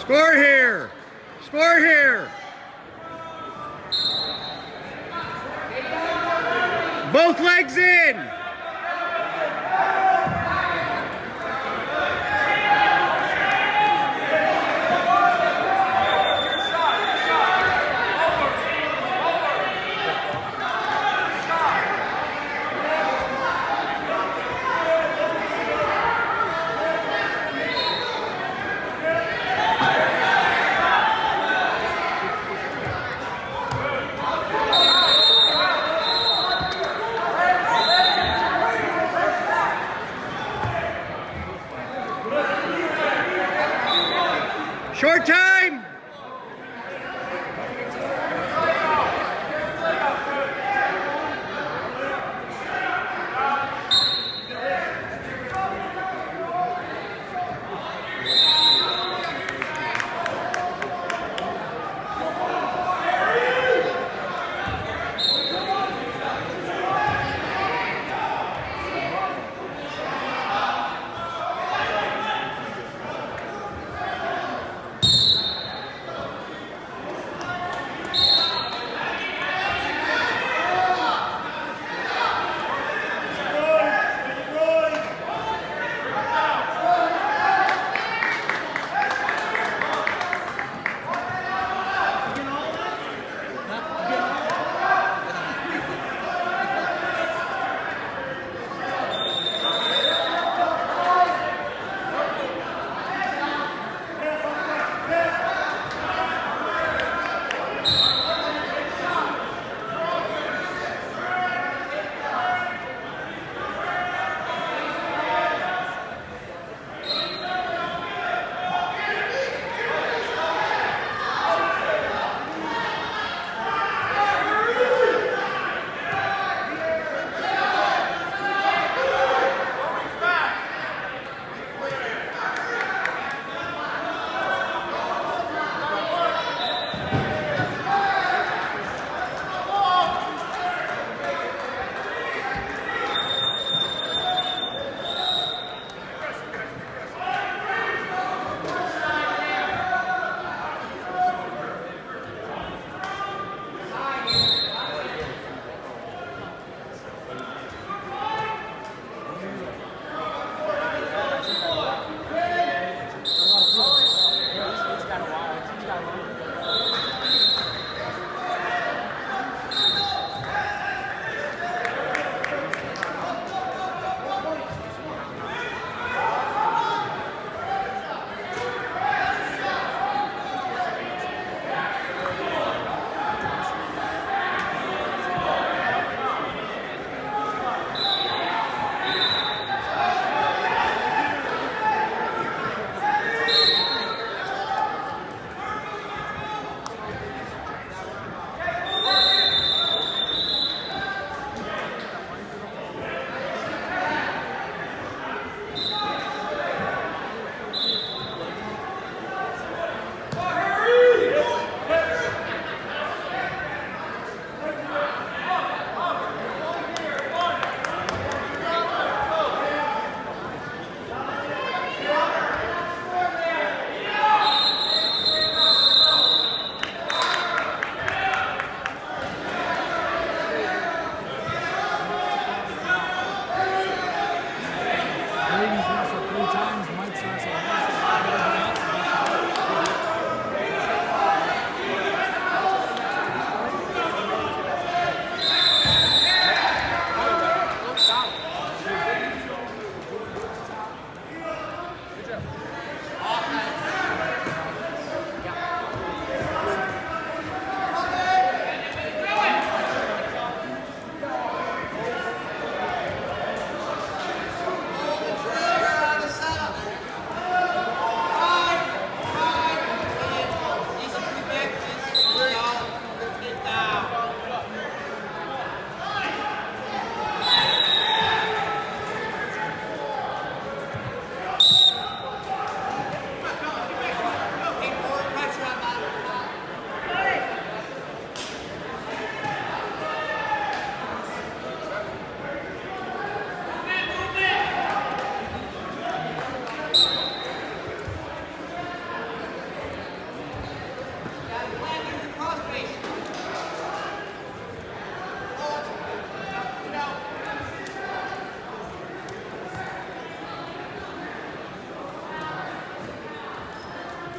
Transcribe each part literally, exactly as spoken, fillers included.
Score here. Score here. Both legs in.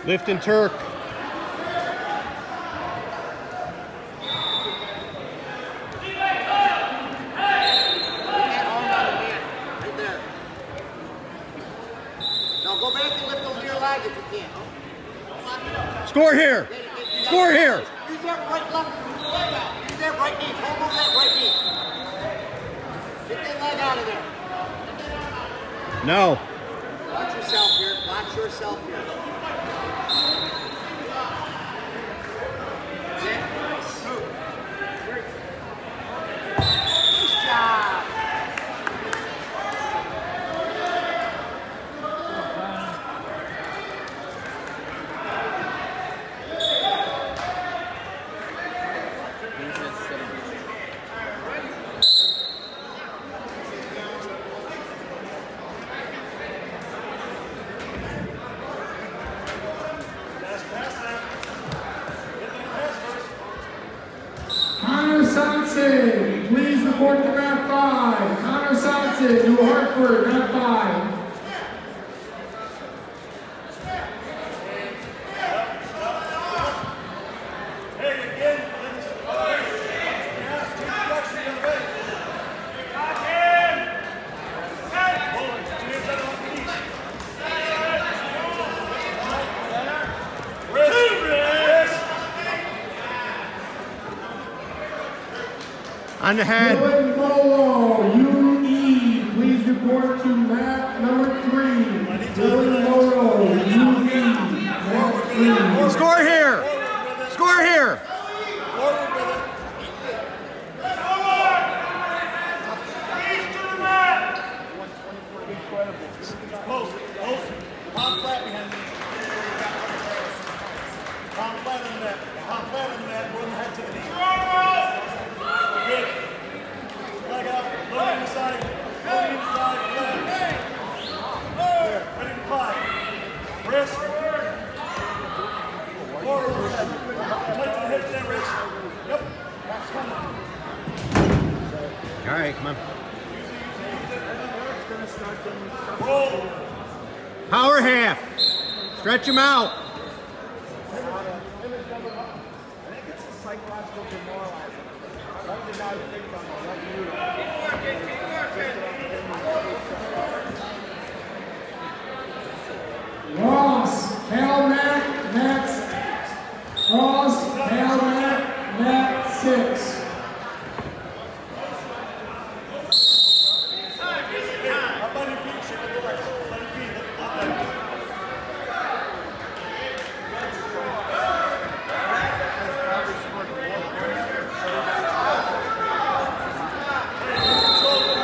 Lift and Turk. Now go back and lift over your leg if you can. Score here. Score here. Use that right left. Use that right knee. Hold over that right knee. Get that leg out of there. No. Watch yourself here. Watch yourself here. That's it. Nice. Nice job. Connor Sonson, please report to round five. Connor Sonson, New Hartford, round five. On the head. Dylan Molo, U E, please report to mat number three. Dylan Molo, U E, mat three. Score here. Score here. Post, post, palm flat behind me. Palm flat on the mat, palm flat on the mat, roll the head to the knee. Good. Leg up, low inside, low inside, left. There, ready to climb. Wrist. Forward overhead. Tight to the hips and wrist. Yep, that's coming. All right, come on. Roll. Power half. Stretch them out. Ross, Halmack, mat. Ross, Halmack, mat six. Up on your feet, shake it forward. Up on your feet, up on your feet. Control.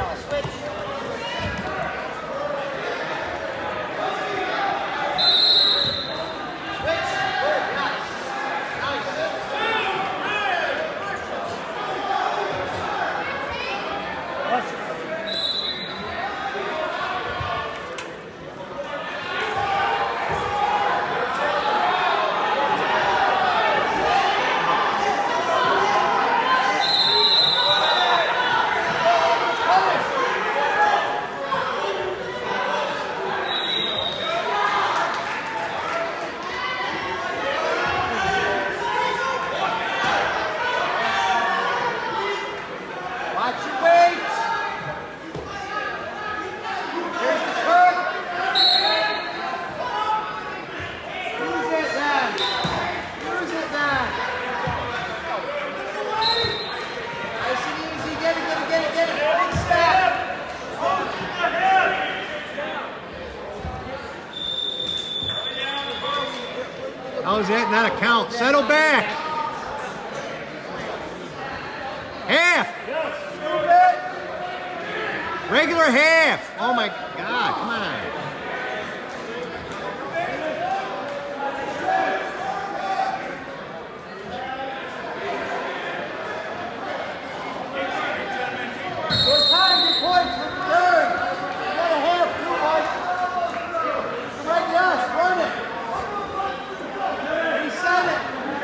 How's that not a count? Settle back. Half. Regular half. Oh my God, come on. There's time to points for the third. You got a half, two points. Come right to us, run it. Reset it.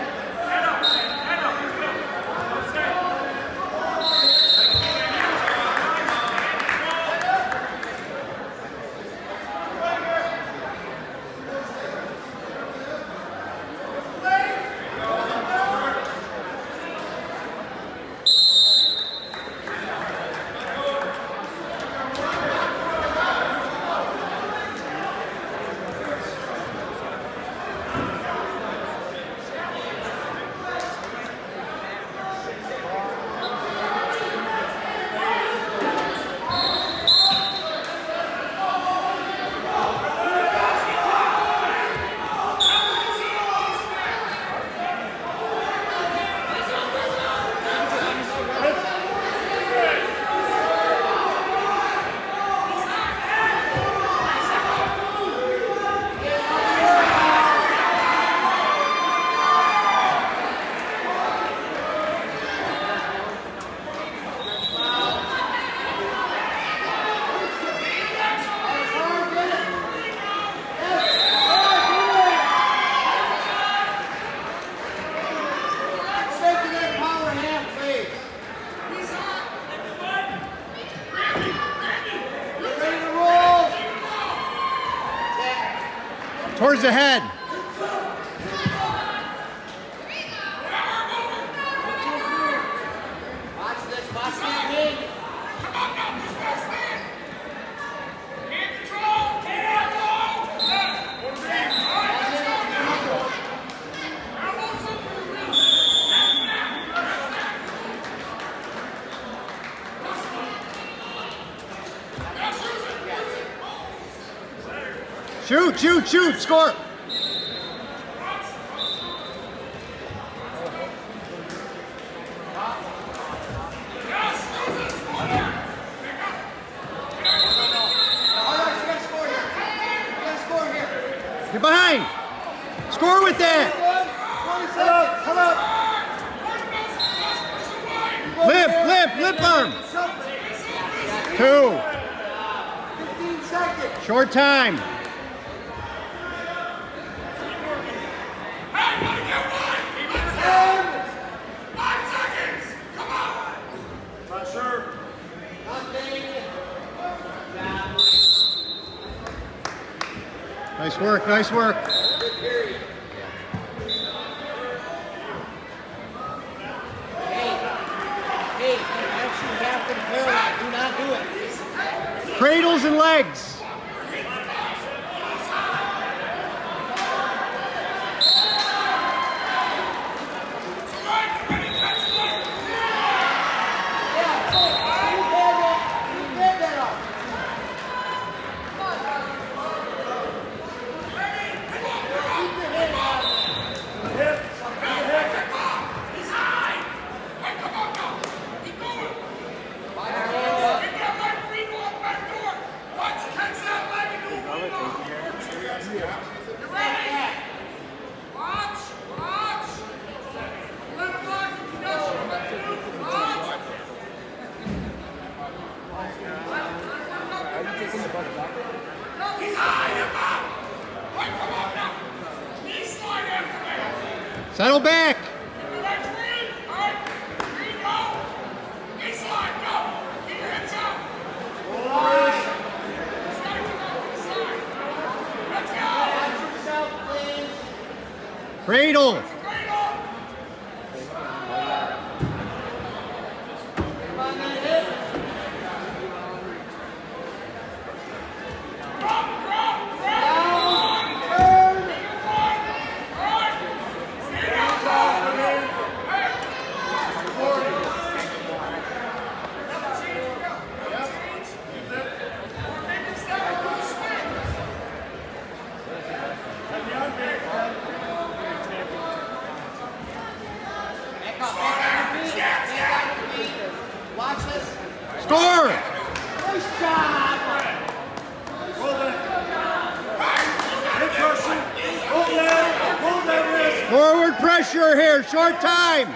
Towards the head. Watch this, watch that knee. Shoot, shoot, shoot, score. Get behind. Score with that. fifteen seconds. Short time. Nice work, nice work. Cradles and legs. Settle back. Cradle. Score! Nice job! Forward pressure here, short time.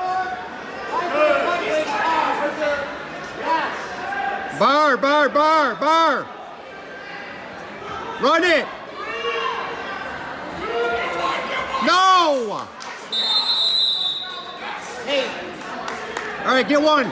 Bar, bar, bar, bar. Run it. No! Hey. All right, get one.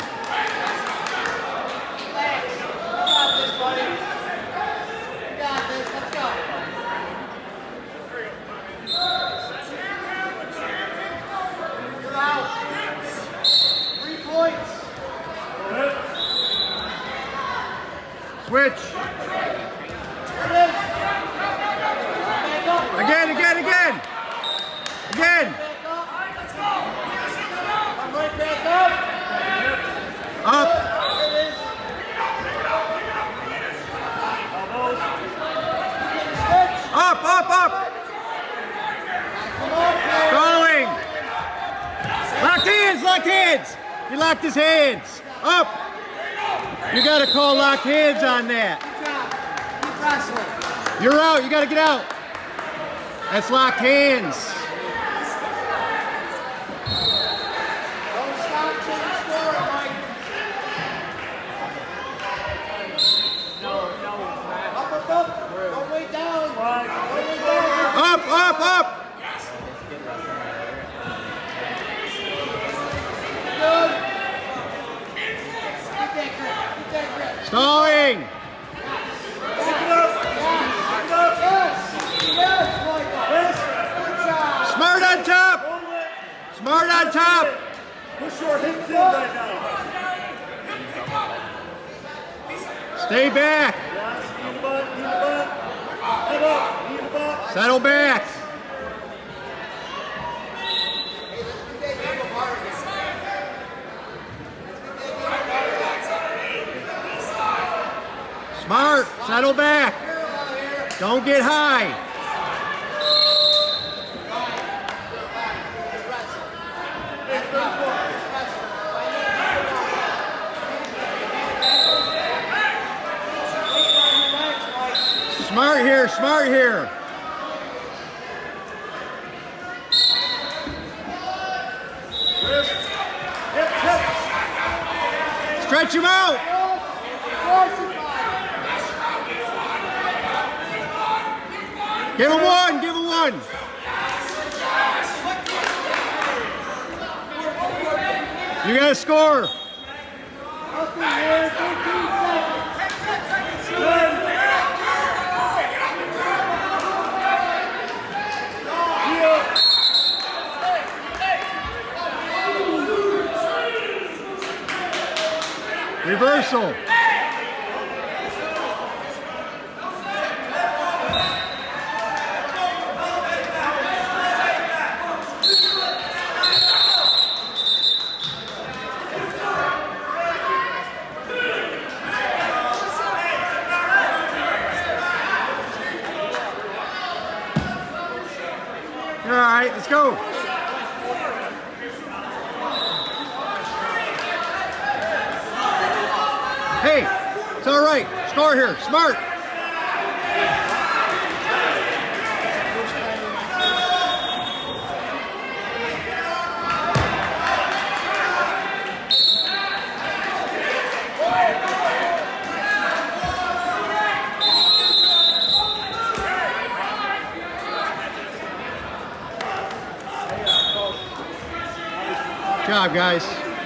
Switch. Again, again, again. Again. Up. Up, up, up. Going. Locked hands, locked hands. He locked his hands. Up. You got to call locked hands on that. You're out. You got to get out. That's locked hands. Don't stop till you score, Mike. No, no. Up, up, up. Go way down. Go way down. Up, up, up. Good. Get that grip. Get that grip. Stalling. Smart on top. Smart on top. Push your hips in right now. Stay back. Yes, knee to butt, knee to butt. Head up, knee to butt. Settle back. Smart. Settle back. Don't get high. Smart here, smart here. Stretch him out. Give him one, give him one. You gotta score. Reversal. All right, let's go. Hey, it's all right. Score here. Smart. job, guys.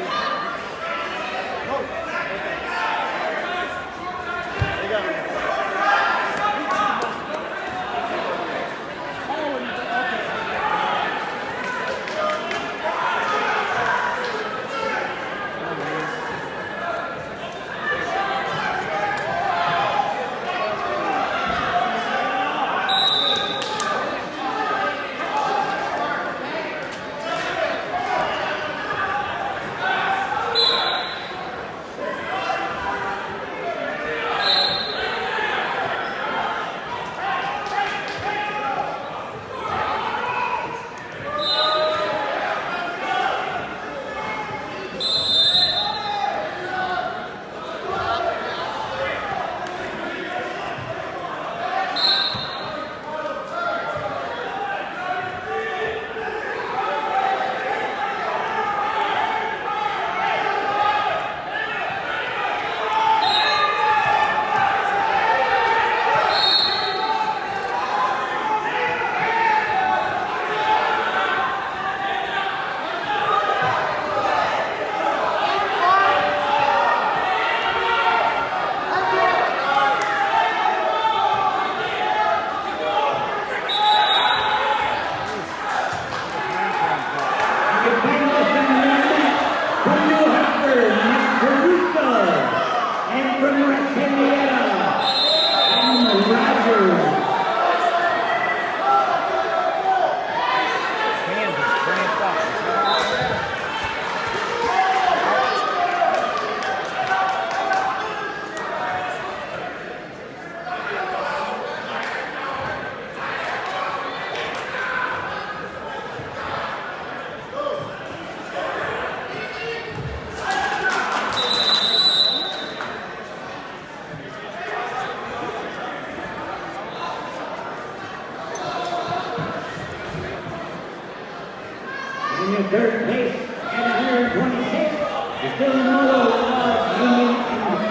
In the third place at one twenty-six is Dylan Morrow of Union England.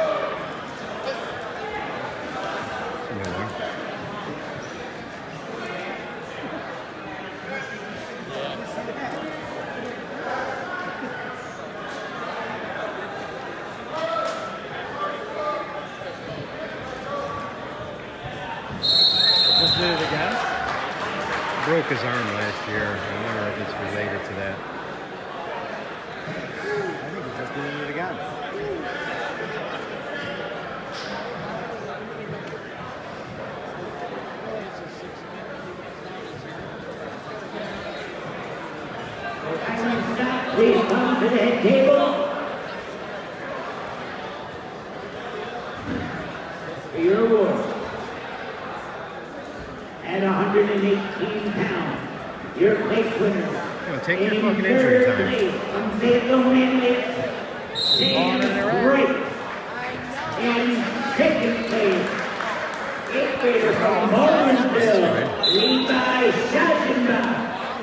Just did it again. Broke his arm last year. I wonder if it's related to that. I think he just did it again. Please come to the head table. For your award. At one hundred eighteen pounds, your place winner. Oh, take your fucking injury time. From Fayetteville Manley, Sam Drake. In second place, eighth grader from Baldwinsville, Levi Schachenbach.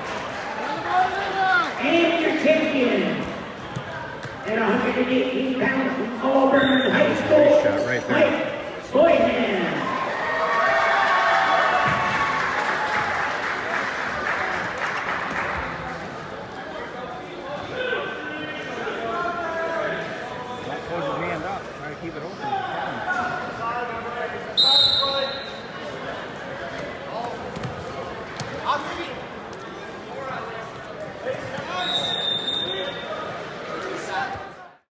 And your champion at one hundred eighteen pounds from Auburn High School, Shot right there. Mike Boyhan.